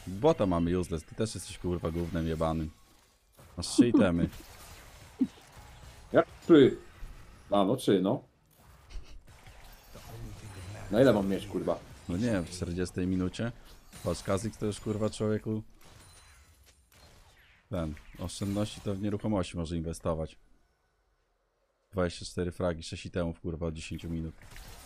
Bota mamy useless, ty też jesteś kurwa gównem jebanym. Masz 3 itemy. Jak 3? A no 3, no. Na ile mam mieć, kurwa? No nie wiem, w 40 minucie. Patrz, Kha'Zix to już kurwa człowieku... Ten, oszczędności to w nieruchomości może inwestować. 24 fragi, 6 itemów kurwa od 10 minut.